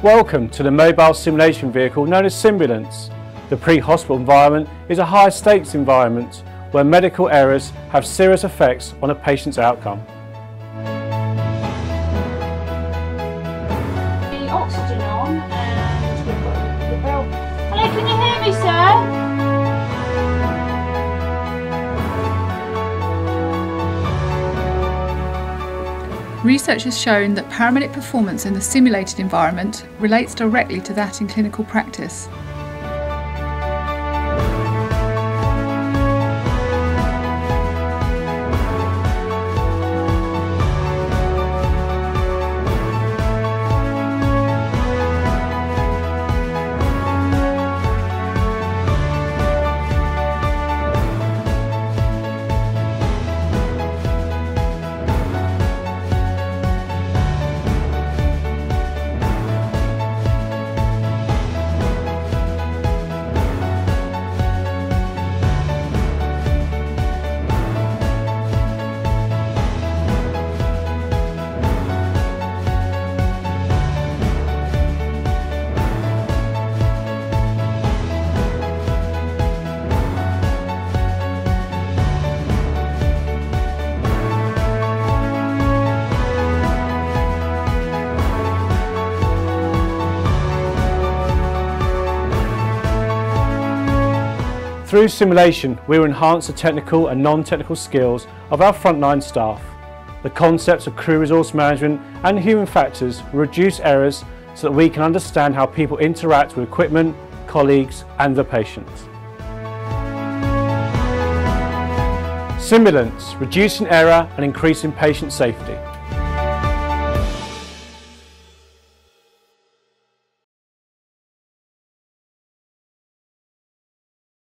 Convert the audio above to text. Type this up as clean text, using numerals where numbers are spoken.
Welcome to the mobile simulation vehicle known as Simbulance. The pre-hospital environment is a high-stakes environment where medical errors have serious effects on a patient's outcome. The oxygen on and we've got the bell. Hello, can you hear me, sir? Research has shown that paramedic performance in the simulated environment relates directly to that in clinical practice. Through simulation, we will enhance the technical and non-technical skills of our frontline staff. The concepts of crew resource management and human factors will reduce errors so that we can understand how people interact with equipment, colleagues and the patients. Simbulance, reducing error and increasing patient safety.